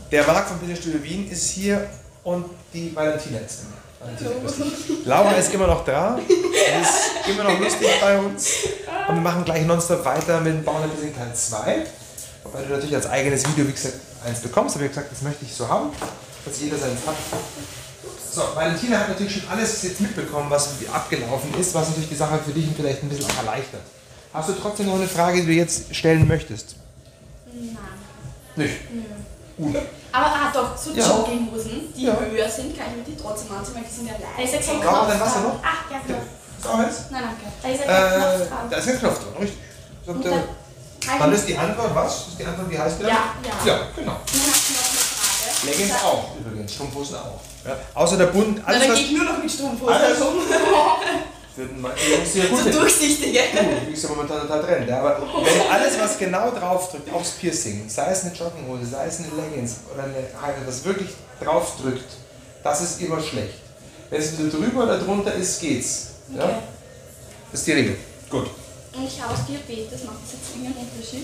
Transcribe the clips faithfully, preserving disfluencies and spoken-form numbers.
Der Marc von Business Studio Wien ist hier und die Valentina ist Valentina ist Laura ist immer noch da, ist immer noch lustig bei uns. Und wir machen gleich nonstop weiter mit Bauen ein bisschen Teil zwei. Wobei du natürlich als eigenes Video, wie gesagt, eins bekommst. Aber ich habe gesagt, das möchte ich so haben, dass jeder seins hat. So, Valentina hat natürlich schon alles jetzt mitbekommen, was abgelaufen ist, was natürlich die Sache für dich vielleicht ein bisschen erleichtert. Hast du trotzdem noch eine Frage, die du jetzt stellen möchtest? Nein. Nicht? Nö. Aber ah doch, so ja. Jogginghosen, die ja. höher sind, kann ich mir die trotzdem anziehen, weil die sind ja leicht. Da ist ja kein Brauchen wir Knopf dein Wasser dran. noch? Ach, ja, genau. Ist auch eins? Nein, danke. Da ist ja kein Äh, Knopf dran. da ist kein Knopf dran, richtig. So, Und der, dann, dann ist die Antwort was? Ist die Antwort, wie heißt der? Ja, ja. Ja, genau. Dann hast du noch eine Frage. Leggings auch, übrigens, Strumpfhosen auch. Ja. Außer der Bund, alles Na, dann was... gehe ich nur noch mit Strumpfhosen Alles- rum. Würden wir- die Jungs, die ja gut So finden. durchsichtige. Du bist ja momentan total Trend, ja, aber wenn alles, was genau draufdrückt, aufs Piercing, sei es eine Jogginghose, sei es eine Leggings oder eine Haare, das wirklich draufdrückt, das ist immer schlecht. Wenn es wieder drüber oder drunter ist, geht's. Ja? Okay. Das ist die Regel. Gut. Und ich habe Diabetes, macht das jetzt irgendeinen Unterschied?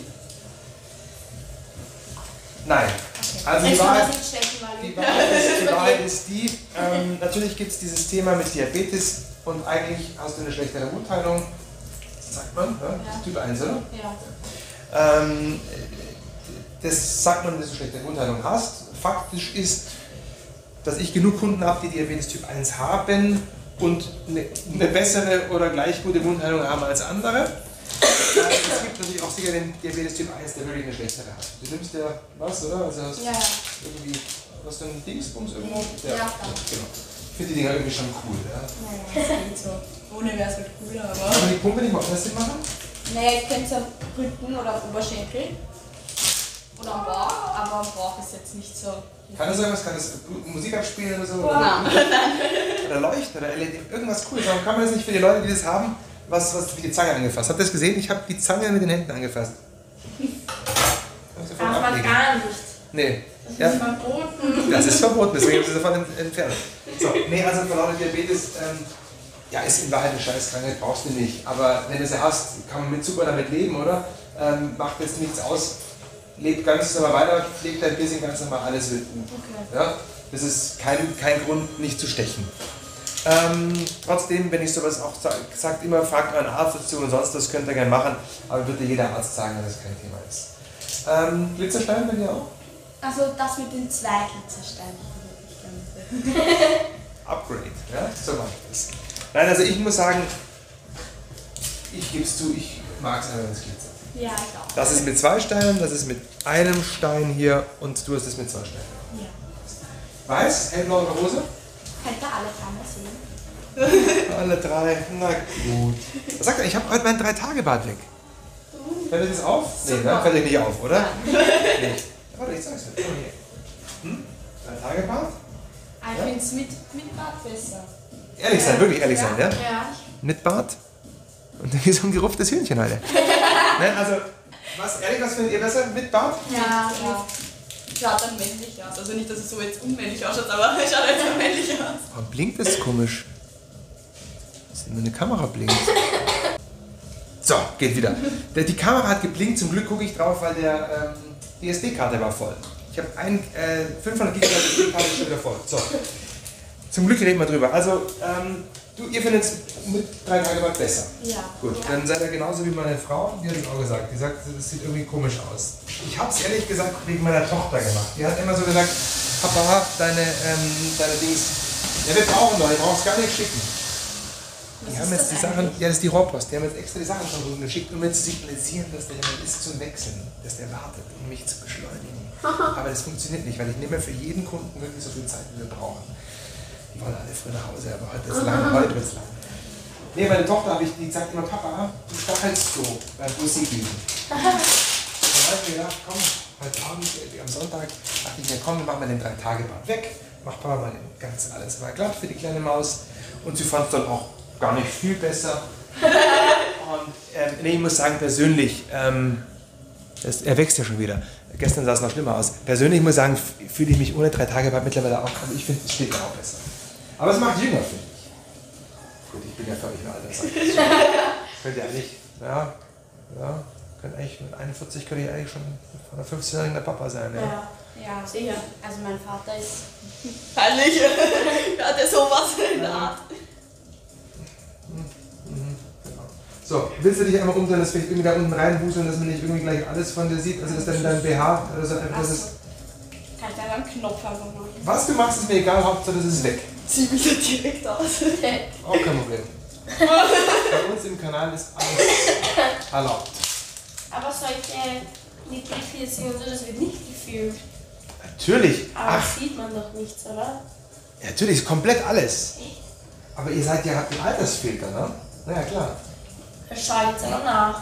Nein. Also die Jetzt kann Wahrheit, man sich stechen, weil die Wahrheit ist die, Wahrheit ist die ähm, natürlich gibt es dieses Thema mit Diabetes und eigentlich hast du eine schlechtere Wundheilung, sagt man, ne? Ja. Typ eins, oder? Ja. Ähm, das sagt man, dass du schlechte Wundheilung hast. Faktisch ist, dass ich genug Kunden habe, die Diabetes Typ eins haben und eine, eine bessere oder gleich gute Wundheilung haben als andere. Es gibt natürlich auch sicher den Diabetes Typ eins, der wirklich eine schlechtere hat. Du nimmst ja was, oder? Also hast Ja. irgendwie, hast du einen Dingsbums irgendwo? Ja, klar. Genau. Ich finde die Dinger irgendwie schon cool. Ja. Naja, das geht so. Ohne wäre es halt cooler, aber... Aber die Pumpe nicht mal das Sinn machen? Naja, ich könnte es am Rücken oder am Oberschenkel. Oder am Bauch, aber am Bauch ist jetzt nicht so... Kann das irgendwas? Kann das Musik abspielen oder so? Nein. Oder leuchten oder L E D, irgendwas Cooles. Warum kann man das nicht für die Leute, die das haben, was, was wie die Zange angefasst? Habt ihr das gesehen? Ich habe die Zange mit den Händen angefasst. darf man gar nicht. Nee. Das Ja. ist verboten. Das ist verboten, deswegen habe ich sie sofort entfernt. So, nee, also vor lauter Diabetes, ähm, ja, ist in Wahrheit eine Scheißkrankheit, brauchst du nicht. Aber wenn du sie hast, kann man mit super damit leben, oder? Ähm, macht jetzt nichts aus. Leb ganz normal weiter, pflegt dein Piercing ganz normal, alles wird gut. Okay. Ja? Das ist kein, kein Grund, nicht zu stechen. Ähm, trotzdem, wenn ich sowas auch sage, sagt immer, fragt euren Arzt dazu und sonst, das könnt ihr gerne machen, aber würde jeder Arzt sagen, dass das kein Thema ist. Ähm, Glitzerstein bei dir auch? Also das mit den zwei Glitzersteinen würde ich gerne. Upgrade, ja, so mache ich das. Nein, also ich muss sagen, ich gebe es zu, ich mag es einfach, wenn es glitzert. Ja, ich auch. Das ist mit zwei Steinen, das ist mit einem Stein hier und du hast es mit zwei Steinen. Ja. Weiß, hellblau oder rosa? Könnt ihr alle dreimal sehen? Alle drei, na gut. Was sagt er? Ich habe heute mein drei-Tage-Bad weg. Fällt euch das auf? Nee, ne? Fällt euch nicht auf, oder? Nee. Warte, ich sag's dir. Hm? Drei-Tage-Bad? Ich finde es mit, mit Bart besser. Ehrlich sein, wirklich ehrlich sein, ja? Ja. Mit Bart und dann wie so ein gerupftes Hühnchen, Alter. Nein, also, was, ehrlich, was findet ihr besser? Mit Bart? Ja, ja. Schaut dann männlich aus. Also nicht, dass es so jetzt unmännlich ausschaut, aber es schaut jetzt männlich aus. Warum blinkt das komisch? Das ist nur eine Kamera blinkt. So, geht wieder. Der, die Kamera hat geblinkt, zum Glück gucke ich drauf, weil der, ähm, die S D-Karte war voll. Ich habe ein, äh, fünfhundert Gigabyte S D-Karte schon wieder voll. So, zum Glück reden wir drüber. Also, ähm, du, ihr findet es mit drei Gigabyte besser. Ja. Gut, Ja. dann seid ihr genauso wie meine Frau, die hat es auch gesagt. Die sagt, das sieht irgendwie komisch aus. Ich habe es ehrlich gesagt wegen meiner Tochter gemacht. Die hat immer so gesagt, Papa, deine, ähm, deine Dings, ja, wir brauchen doch, ihr braucht es gar nicht schicken. Die Was haben ist jetzt die das Sachen, eigentlich? ja, das ist die Rohrpost, die haben jetzt extra die Sachen schon rüber geschickt, um mir zu signalisieren, dass da jemand ist zum Wechseln, dass der wartet, um mich zu beschleunigen. Aber das funktioniert nicht, weil ich nehme für jeden Kunden wirklich so viel Zeit, wie wir brauchen. Die wollen alle früh nach Hause, aber heute ist lang, heute wird es lang. Nee, meine Tochter, ich, die sagt immer, Papa, du stachelst so beim Bussi gehen. Dann habe ich mir gedacht, komm, heute Abend, äh, am Sonntag, dachte ich mir, komm, wir machen mal den drei-Tage-Bad weg, mach Papa mal den ganz alles war glatt für die kleine Maus. Und sie fand es dann auch gar nicht viel besser. Und ähm, nee, ich muss sagen, persönlich, ähm, das, er wächst ja schon wieder. Gestern sah es noch schlimmer aus. Persönlich muss ich sagen, fühle ich mich ohne drei-Tage-Bad mittlerweile auch, also ich finde, es steht mir auch besser. Aber es macht jünger, finde ich. Gut, ich bin ja völlig im Alter. Das könnte ja eigentlich, ja, ja, könnte eigentlich mit einundvierzig könnte ich eigentlich schon von einer fünfzehnjährigen der Papa sein. Ja. Ja. Ja, Sicher. Also mein Vater ist... peinlich. Ja, der sowas in der Art. So, willst du dich einmal umdrehen, dass wir irgendwie da unten reinwuseln, dass man nicht irgendwie gleich alles von dir sieht? Also dass dann dein B H oder so einfach das ist. Kann ich da einen Knopf einfach machen? Was du machst, ist mir egal, Hauptsache das ist weg. Sieht wieder direkt aus. Auch kein Problem. Bei uns im Kanal ist alles erlaubt. Aber solche Nippelpiercing und so, das wird nicht gefilmt. Natürlich. Aber Ach, sieht man doch nichts, oder? ja, natürlich, ist komplett alles. Echt? Aber ihr seid ja, habt einen Altersfilter, ne? Na ja, klar. Das schaue ich jetzt aber nach.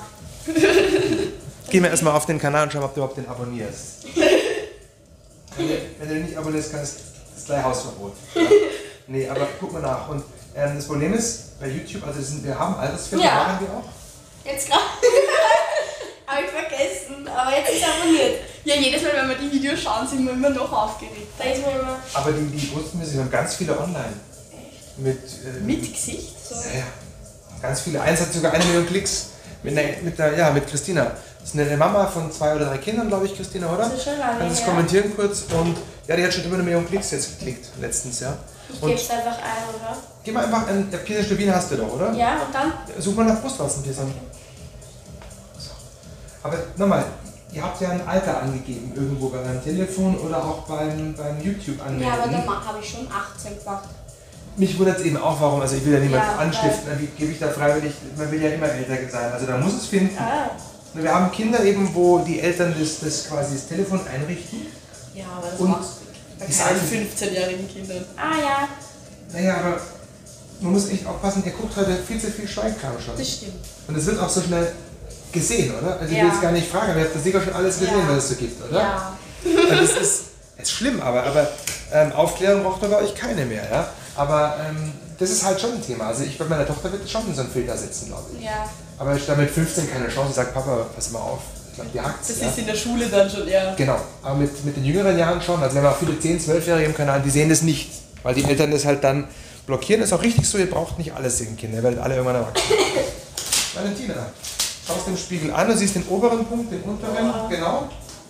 Geh mal erstmal auf den Kanal und schau mal, ob du überhaupt den abonnierst. Wenn du, wenn du den nicht abonnierst, kannst du ist gleich Hausverbot. Ja? Nee, aber guck mal nach. Und ähm, das Problem ist, bei YouTube, also das sind, wir haben Altersfilter, Ja. machen wir auch. Jetzt gerade. Habe ich vergessen, aber jetzt ist abonniert. Ja, jedes Mal, wenn wir die Videos schauen, sind wir immer noch aufgeregt. Da ist mir immer... Aber die, die wussten wir, wir haben ganz viele online. Mit, äh, Mit Gesicht? So. Ja, ja. Ganz viele. Eins hat sogar eine Million Klicks. Mit, der, mit, der, ja, mit Christina. Das ist eine Mama von zwei oder drei Kindern, glaube ich, Christina, oder? Das ist schon lange Kannst du es her. kommentieren kurz? Und ja, die hat schon über eine Million Klicks jetzt geklickt, letztens, ja. Ich Und gebe es einfach ein, oder? geh mal einfach an, der Piercing Stubin hast du doch, oder? Ja, und dann? Such mal nach Brustwarzenpiercing. So. Aber nochmal, ihr habt ja ein Alter angegeben, irgendwo bei deinem Telefon oder auch beim, beim YouTube-Anmelden. Ja, aber dann habe ich schon achtzehn gemacht. Mich wundert es eben auch, warum, also ich will ja niemanden Ja, anstiften, wie gebe ich da freiwillig, man will ja immer älter sein, also da muss es finden. Ah. Wir haben Kinder eben, wo die Eltern das, das quasi das Telefon einrichten. Ja, aber das Und machst du bei die keinen sagen- fünfzehnjährigen Kindern. Ah ja. Naja, aber man muss echt aufpassen, ihr guckt heute viel zu viel Schweinkram schon. Das stimmt. Und es wird auch so schnell gesehen, oder? Also ich Ja. will jetzt gar nicht fragen, aber ihr habt das sicher schon alles gesehen, Ja. was es so gibt, oder? Ja. Also das ist, ist schlimm, aber, aber ähm, Aufklärung braucht man bei euch keine mehr, ja? Aber ähm, das ist halt schon ein Thema. Also ich bei meiner Tochter wird schon in so einen Filter setzen, glaube ich. Ja. Aber ich da mit fünfzehn keine Chance, sagt Papa, pass mal auf. Ich glaube, die hackt's. Das Ja? ist in der Schule dann schon eher. Genau, aber mit, mit den jüngeren Jahren schon. Also wir haben auch viele zehn-, zwölfjährige im Kanal, die sehen das nicht. Weil die Eltern das halt dann blockieren. Das ist auch richtig so, ihr braucht nicht alles sehen, Kinder. Ihr werdet alle irgendwann erwachsen. Valentina, schaust den Spiegel an und siehst den oberen Punkt, den unteren, Ja. genau.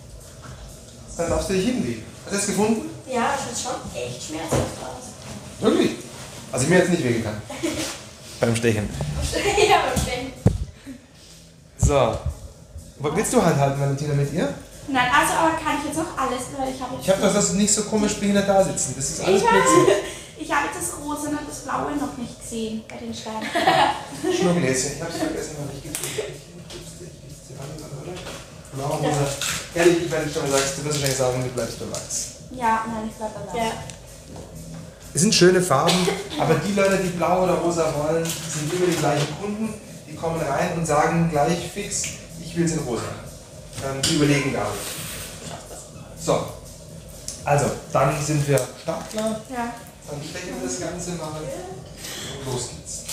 Dann darfst du dich hinlegen. Hast du das gefunden? Ja, das sieht schon echt schmerzhaft aus. Wirklich? Also mir hat es nicht wehgetan. Beim Stechen. Ja, beim Stechen. So. Willst du Hand halten, Valentina, mit ihr? Nein, also aber kann ich jetzt noch alles, weil ich habe Ich habe doch das nicht so komisch behindert da sitzen. Das ist alles Ich Blödsinn. habe ich hab jetzt das Rosa und das Blaue noch nicht gesehen bei den Steinen. Schnurbelhäschen, ich hab's vergessen, weil ich gibt's nicht. Ich gibt's nicht, ich gibt's dir an, oder? Blau, rosa. Ehrlich, ich werde schon mal sagst, du wirst wahrscheinlich sagen, du bleibst bei weiß. Ja, nein, ich bleib dabei. Ja. Es sind schöne Farben, aber die Leute, die blau oder rosa wollen, sind immer die gleichen Kunden. Die kommen rein und sagen gleich fix, ich will es in rosa. Ähm, die überlegen gar nicht. So, also, dann sind wir startklar. Ja. Dann stechen wir das Ganze mal und los geht's.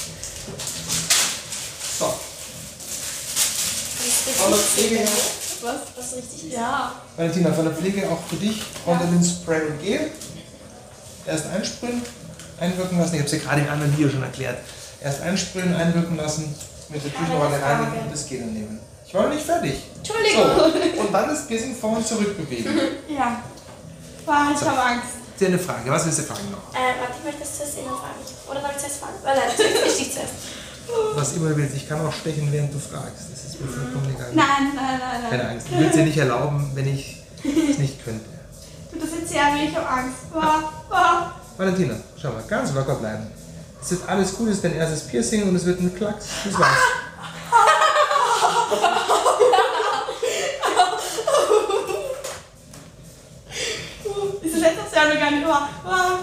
So. Von der Pflege, Was? Das ist richtig. Ja. Valentina, von der Pflege auch für dich Rondalin Spray und Gel. Erst einsprühen, einwirken lassen. Ich habe es ja gerade im anderen Video schon erklärt. Erst einsprühen, einwirken lassen, mit der Küchenrolle reinigen und das Gel dann nehmen. Ich war noch nicht fertig. Entschuldigung. So, und dann das Piercing vor und zurück bewegen. Ja. Boah, ich So. habe Angst. Dir eine Frage, was willst du fragen noch? Äh, warte, ich möchte das zuerst immer fragen. Oder soll ich zuerst fragen? Weil nein, zuerst ich zuerst. Was immer du willst, ich kann auch stechen, während du fragst. Das ist mir vollkommen egal. Nein, nein, nein, Keine nein. Angst. Ich würde es dir nicht erlauben, wenn ich es nicht könnte. Du, das ist sehr weh, ich habe Angst. Boah, boah. Valentina, schau mal, ganz locker bleiben. Es wird alles gut, es ist dein erstes Piercing und es wird ein Klacks. Das war's. Ist das letztes Jahr noch gar nicht wahr? Boah.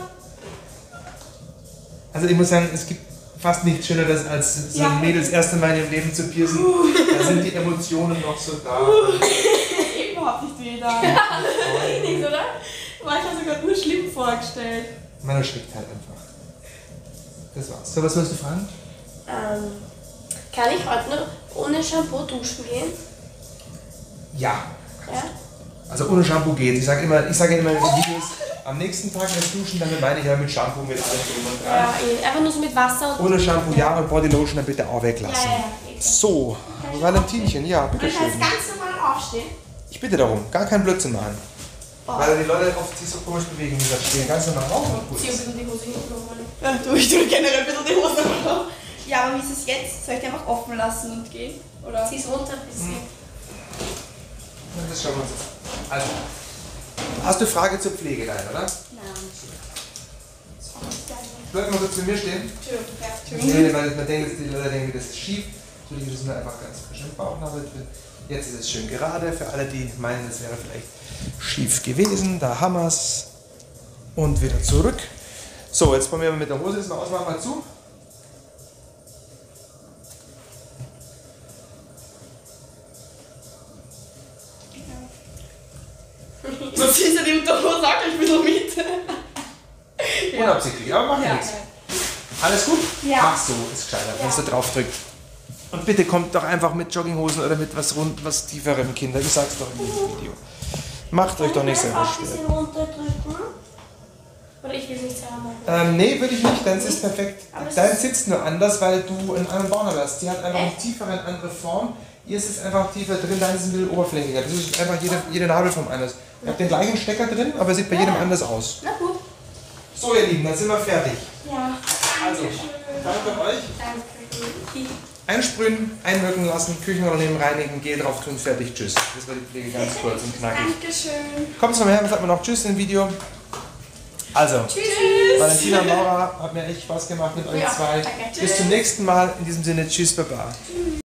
Also ich muss sagen, es gibt fast nichts Schöneres als so Ja. ein Mädels erste Mal in ihrem Leben zu piercen. Da sind die Emotionen noch so da. Überhaupt nicht weh da. Nicht, oder? Boah, ich habe es mir gerade nur schlimm vorgestellt. Man erschrickt halt einfach. Das war's. So, was wolltest du fragen? Ähm, kann ich heute noch ohne Shampoo duschen gehen? Ja. Ja? Also ohne Shampoo geht. Ich sage immer, ich sage immer in den Videos, am nächsten Tag erst duschen, damit meine ich ja mit Shampoo, mit allem drum und dran. Ja, eh. Einfach nur so mit Wasser und... Ohne Shampoo ja und Bodylotion dann bitte auch Ja, weglassen. ja, ja. eh. So, Valentinchen, ja, Und ich kann bitteschön. jetzt ganz normal aufstehen. Ich bitte darum, gar keinen Blödsinn machen. Oh. Weil die Leute oft sich so komisch bewegen, wie gesagt, stehen ganz normal auf und gut. Zieh ein bisschen die Hose hinten nochmal. Ja, du, ich tue generell ein bisschen die Hose runter. Ja, aber wie ist es jetzt? Soll ich die einfach offen lassen und gehen? Oder? Zieh es runter ein bisschen. Ja, das schauen wir uns jetzt an. Also, hast du Frage zur Pflege dein, oder? Nein. Sollten wir kurz zu mir stehen? Entschuldigung. Nee, weil man denkt, die Leute denken, das ist schief. Natürlich ist es nur einfach ganz frisch im Bauchnabel drin. Jetzt ist es schön gerade. Für alle, die meinen, es wäre vielleicht schief gewesen. Da haben wir es. Und wieder zurück. So, jetzt probieren wir mit der Hose das mal aus. Mach mal zu. Was ist denn die Unterhose? Sag ich bin noch mit. Unabsichtlich, aber macht Ja. nichts. Alles gut? Ja. Mach so, ist gescheiter, wenn du drauf drückt. Und bitte kommt doch einfach mit Jogginghosen oder mit was rund, was tieferem, Kinder. Ich sag's doch in diesem Video. Macht euch doch nicht selber Ein schwer. bisschen runterdrücken. Oder ich will es nicht selber machen. Ähm, nee, würde ich nicht, deins ist perfekt. Aber es Dein ist- sitzt nur anders, weil du einen anderen Bauchnabel hast. Die hat einfach eine tiefere, eine andere Form. Ihr ist es einfach tiefer drin, dein ist ein bisschen oberflächiger. Das ist einfach jede, jede Nabelform anders. Ihr habt den gleichen Stecker drin, aber sieht bei jedem anders aus. Na gut. So ihr Lieben, dann sind wir fertig. Ja. Also, danke euch. Danke. Einsprühen, einwirken lassen, Küchenunternehmen reinigen, Gel drauf tun, fertig, tschüss. Das war die Pflege ganz kurz und knackig. Dankeschön. Kommt noch her, sagt man noch Tschüss im Video. Also, Tschüss. Valentina und Laura, hat mir echt Spaß gemacht mit euch Ja, zwei. danke. Bis zum nächsten Mal. In diesem Sinne, tschüss, baba.